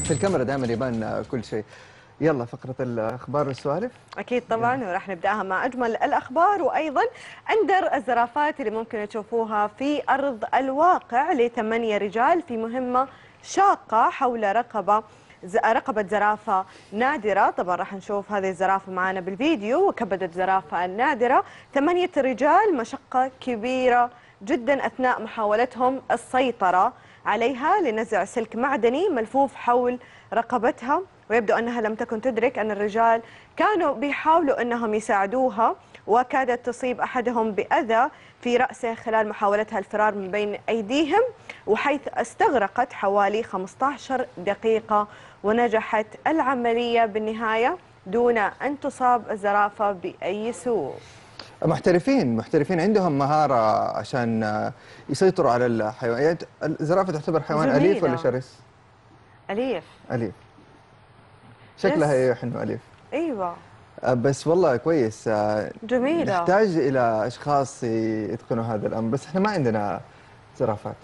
في الكاميرا دائما يبان كل شيء. يلا فقرة الأخبار والسوالف. أكيد طبعا، وراح نبدأها مع أجمل الأخبار وأيضا أندر الزرافات اللي ممكن تشوفوها في أرض الواقع ل8 رجال في مهمة شاقة حول رقبة زرافة نادرة. طبعا راح نشوف هذه الزرافة معنا بالفيديو، وكبدت زرافة النادرة 8 رجال مشقة كبيرة جدا أثناء محاولتهم السيطرة عليها لنزع سلك معدني ملفوف حول رقبتها، ويبدو أنها لم تكن تدرك أن الرجال كانوا بيحاولوا أنهم يساعدوها، وكادت تصيب أحدهم بأذى في رأسه خلال محاولتها الفرار من بين أيديهم، وحيث استغرقت حوالي 15 دقيقة ونجحت العملية بالنهاية دون أن تصاب الزرافة بأي سوء. محترفين عندهم مهارة عشان يسيطروا على الحيوانات. الزرافة تعتبر حيوان جميلة. أليف ولا شرس؟ أليف. شكلها يحن أليف. أيوة. بس والله كويس. جميلة. نحتاج إلى أشخاص يتقنوا هذا الأمر، بس إحنا ما عندنا زرافات.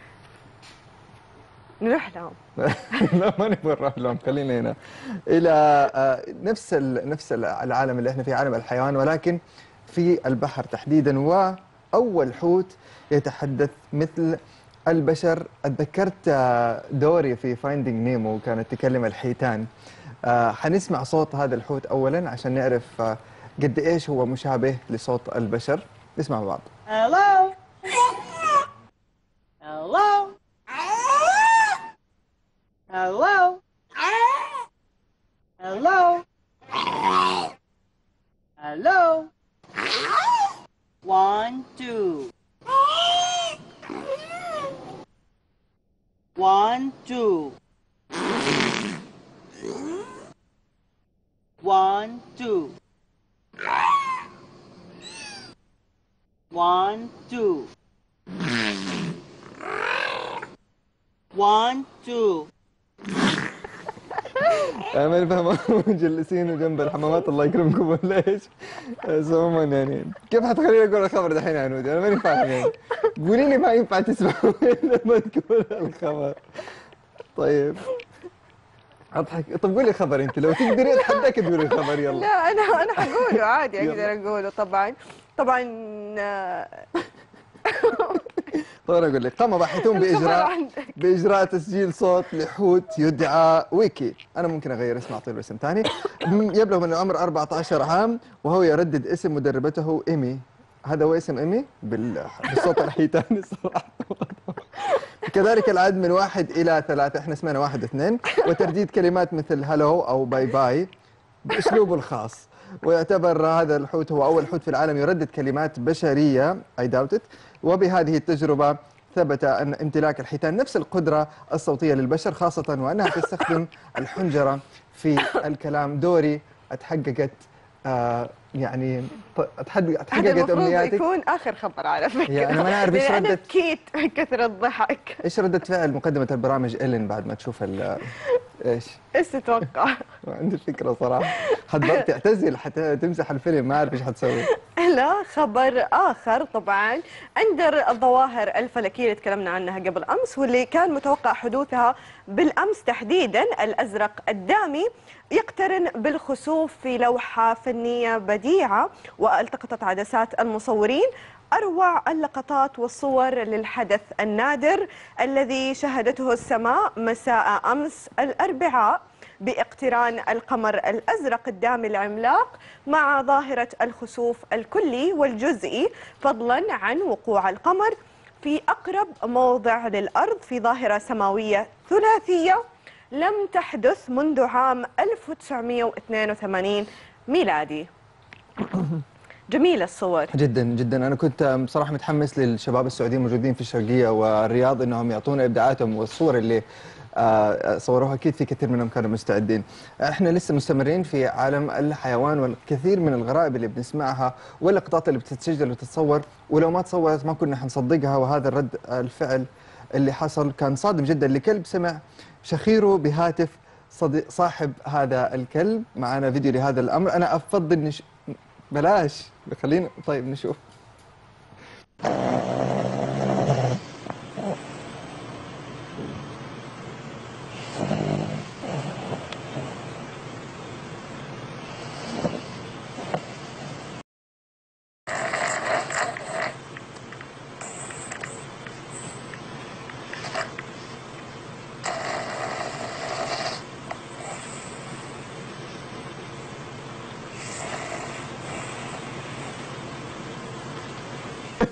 نروح لهم. لا ما نبغى نروح لهم، خلينا هنا إلى نفس العالم اللي إحنا فيه، عالم الحيوان، ولكن في البحر تحديدا. وأول حوت يتحدث مثل البشر. اتذكرت دوري في فايندينج نيمو كانت تكلم الحيتان. حنسمع صوت هذا الحوت أولا عشان نعرف قد إيش هو مشابه لصوت البشر. نسمع بعض. Hello. Hello. Hello. Hello. Hello. 1, 2. 1, 2. 1, 2. 1, 2. 1, 2. أنا ماني فاهم مجلسين جنب الحمامات الله يكرمكم ولا ايش؟ بس عموما يعني كيف حتخليني اقول الخبر دحين يا عنودي؟ انا ماني فاهم يعني. قولي لي ما ينفع تسمعوا الا ما تقول الخبر. طيب اضحك. طب قولي خبر انت، لو تقدري اتحداك تقولي الخبر. يلا. لا انا حقوله عادي، اقدر اقوله طبعا. طبعا اقول لك. قام باحثون باجراء تسجيل صوت لحوت يدعى ويكي. انا ممكن اغير اسمه، اعطي له اسم ثاني. يبلغ من العمر 14 عام، وهو يردد اسم مدربته ايمي. هذا هو اسم ايمي بالصوت الحيتاني الصراحه. كذلك العد من 1 إلى 3، احنا سمعنا 1 و2، وترديد كلمات مثل هلو او باي باي باسلوبه الخاص. ويعتبر هذا الحوت هو اول حوت في العالم يردد كلمات بشريه. اي داوت ات. وبهذه التجربه ثبت ان امتلاك الحيتان نفس القدره الصوتيه للبشر، خاصه وانها تستخدم الحنجره في الكلام. دوري اتحققت يعني اتحققت امنياتك. يكون اخر خبر على فكره. يعني انا ما اعرف ايش انا ردت. بكيت من كثر الضحك. ايش ردة فعل مقدمة البرامج إيلين بعد ما تشوف ايش تتوقع؟ ما عندي فكرة صراحة. تعتزل حتى تمسح الفيلم، ما اعرف ايش حتسوي. لا، خبر آخر طبعا. أندر الظواهر الفلكية اللي تكلمنا عنها قبل أمس، واللي كان متوقع حدوثها بالأمس تحديدا، الأزرق الدامي يقترن بالخسوف في لوحة فنية بديعة، والتقطت عدسات المصورين أروع اللقطات والصور للحدث النادر الذي شهدته السماء مساء أمس الأربعاء باقتران القمر الأزرق الدامي العملاق مع ظاهرة الخسوف الكلي والجزئي، فضلا عن وقوع القمر في أقرب موضع للأرض في ظاهرة سماوية ثلاثية لم تحدث منذ عام 1982 ميلادي. جميلة الصور جدا جدا. انا كنت بصراحه متحمس للشباب السعوديين الموجودين في الشرقيه والرياض انهم يعطونا ابداعاتهم، والصور اللي صوروها اكيد في كثير منهم كانوا مستعدين. احنا لسه مستمرين في عالم الحيوان، والكثير من الغرائب اللي بنسمعها واللقطات اللي بتتسجل وتتصور، ولو ما تصورت ما كنا حنصدقها. وهذا الرد الفعل اللي حصل كان صادم جدا لكلب سمع شخيره بهاتف صاحب هذا الكلب. معنا فيديو لهذا الامر. انا افضل بلاش، خلينا طيب نشوف.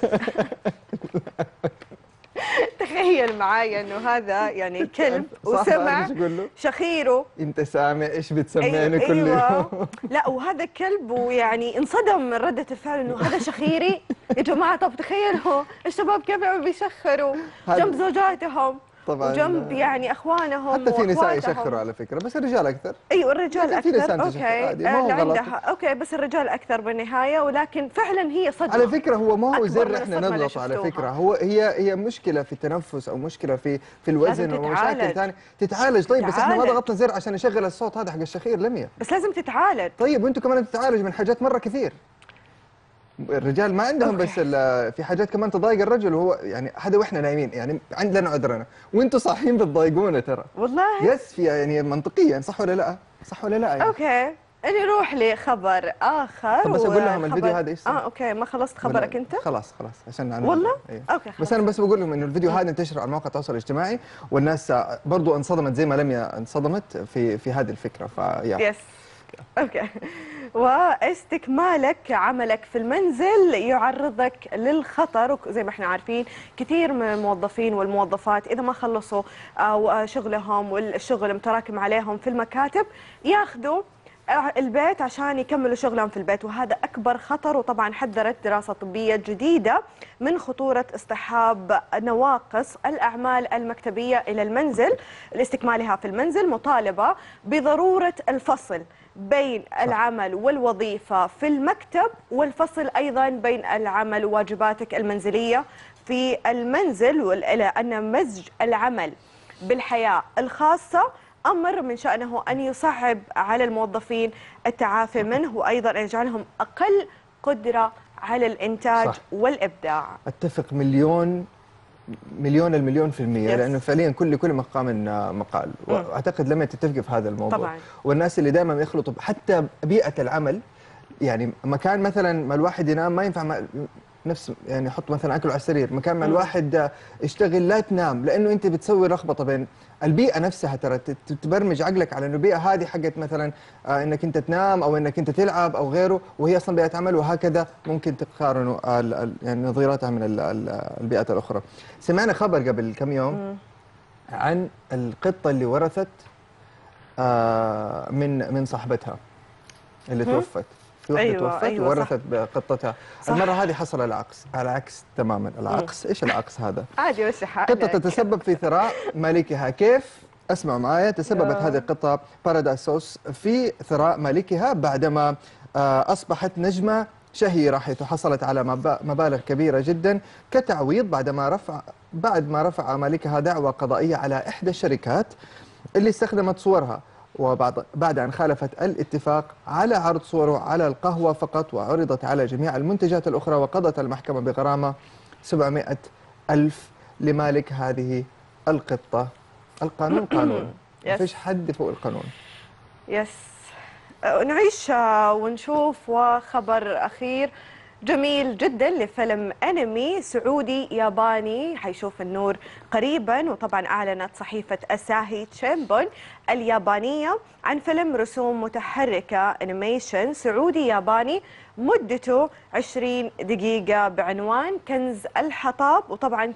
تخيل معايا انه هذا يعني كلب صح، وسمع ايش اقول له؟ شخيره. انت سامع ايش بتسمعني كل يوم؟ لا وهذا كلب ويعني انصدم من ردة الفعل انه هذا شخيري. يا جماعة طب تخيلوا الشباب كيف بيشخروا جنب زوجاتهم طبعا وجنب يعني اخوانهم حتى في نساء وأخواتهم. يشخروا على فكره، بس الرجال اكثر. ايوه الرجال لكن في نساء اكثر. تشخر اوكي عادي، ما هو اللي غلط. عندها اوكي، بس الرجال اكثر بالنهايه، ولكن فعلا هي صدمه. على فكره هو ما هو أكبر زر من احنا الصدمة اللي نضغط، على شفتوها. فكره هي مشكله في التنفس او مشكله في الوزن لازم ومشاكل تتعالج. ثانيه تتعالج. طيب بس احنا ما تتعالج. ضغطنا زر عشان نشغل الصوت هذا حق الشخير لمية. بس لازم تتعالج. طيب وانتم كمان تتعالج من حاجات مره كثير. الرجال ما عندهم أوكي. بس في حاجات كمان تضايق الرجل، وهو يعني هذا واحنا نايمين، يعني عندنا عذرنا وانتم صاحيين بتضايقونا ترى. والله يس في يعني منطقيا صح ولا لا؟ صح ولا لا يعني؟ اوكي نروح لخبر اخر. طب بس اقول لهم وخبر- الفيديو هذا ايش صار؟ اوكي ما خلصت خبرك انت؟ خلاص عشان نعرف. والله؟ أيوه. اوكي بس انا بس بقول لهم انه الفيديو هذا انتشر على مواقع التواصل الاجتماعي، والناس برضو انصدمت زي ما لميا انصدمت في هذه الفكره. يس اوكي. واستكمالك عملك في المنزل يعرضك للخطر، زي ما احنا عارفين كثير من الموظفين والموظفات اذا ما خلصوا شغلهم والشغل متراكم عليهم في المكاتب ياخذوا البيت عشان يكملوا شغلهم في البيت، وهذا أكبر خطر. وطبعا حذرت دراسة طبية جديدة من خطورة اصطحاب نواقص الأعمال المكتبية إلى المنزل لاستكمالها في المنزل، مطالبة بضرورة الفصل بين العمل والوظيفة في المكتب، والفصل أيضا بين العمل وواجباتك المنزلية في المنزل، إلى أن مزج العمل بالحياة الخاصة أمر من شأنه أن يصعب على الموظفين التعافي منه، وأيضا أن يجعلهم أقل قدرة على الإنتاج صح. والإبداع. اتفق مليون في المية، يس. لأنه فعليا كل مقام مقال، وأعتقد لما تتفق في هذا الموضوع طبعاً. والناس اللي دائما يخلطوا حتى بيئة العمل، يعني مكان مثلا ما الواحد ينام ما ينفع نفس يعني حط مثلا اكله على السرير، مكان ما الواحد يشتغل لا تنام، لانه انت بتسوي لخبطه بين البيئه نفسها. ترى تبرمج عقلك على انه البيئه هذه حقت مثلا انك انت تنام او انك انت تلعب او غيره، وهي اصلا بيئه عمل، وهكذا ممكن تقارنوا يعني نظيراتها من البيئات الاخرى. سمعنا خبر قبل كم يوم عن القطه اللي ورثت من صاحبتها اللي توفت. في واحدة توفت وورثت بقطتها. المرة هذه حصل العكس تماما. العكس ايش العكس هذا؟ عادي وش قطة تتسبب في ثراء مالكها. كيف؟ اسمعوا معايا. تسببت هذه القطة بارادايسوس في ثراء مالكها بعدما اصبحت نجمة شهيرة، حيث حصلت على مبالغ كبيرة جدا كتعويض بعد ما رفع مالكها دعوى قضائية على إحدى الشركات اللي استخدمت صورها، وبعد أن خالفت الاتفاق على عرض صوره على القهوة فقط، وعرضت على جميع المنتجات الأخرى. وقضت المحكمة بغرامة 700,000 لمالك هذه القطة. القانون قانون، ما فيش حد فوق القانون. يس. نعيش ونشوف. وخبر أخير جميل جدا لفيلم أنمي سعودي ياباني حيشوف النور قريبا. وطبعا أعلنت صحيفة أساهي تشيمبون اليابانية عن فيلم رسوم متحركة أنيميشن سعودي ياباني مدته 20 دقيقة بعنوان كنز الحطاب. وطبعا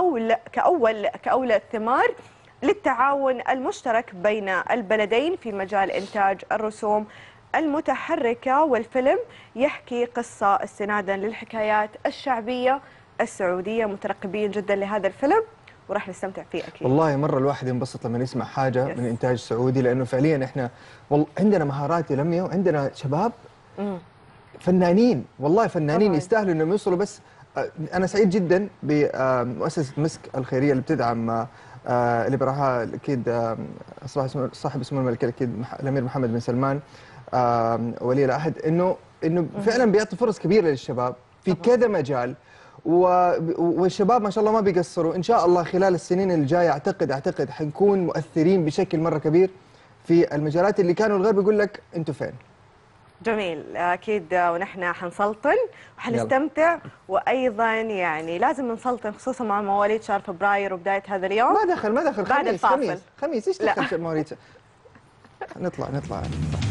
كأول الثمار للتعاون المشترك بين البلدين في مجال إنتاج الرسوم المتحركة. والفيلم يحكي قصة استنادا للحكايات الشعبية السعودية. مترقبين جدا لهذا الفيلم وراح نستمتع فيه أكيد. والله مرة الواحد ينبسط لما يسمع حاجة من إنتاج سعودي، لأنه فعليا إحنا عندنا مهارات لمية، وعندنا شباب فنانين، والله فنانين طبعا. يستاهلوا إنهم يوصلوا. بس أنا سعيد جدا بمؤسسة مسك الخيرية اللي بتدعم اللي براها أكيد صاحب اسمه الملك الأكيد الأمير محمد بن سلمان ولي العهد، إنه فعلا بيعطي فرص كبيرة للشباب في كذا مجال. والشباب ما شاء الله ما بيقصروا. إن شاء الله خلال السنين الجاية أعتقد حنكون مؤثرين بشكل مرة كبير في المجالات اللي كانوا الغرب يقول لك أنتوا فين. جميل أكيد. ونحن حنسلطن وحنستمتع، وأيضا يعني لازم نسلطن خصوصا مع مواليد شهر فبراير وبداية هذا اليوم. ما دخل بعد الفاصل. خميس إيش دخل مواليد؟ نطلع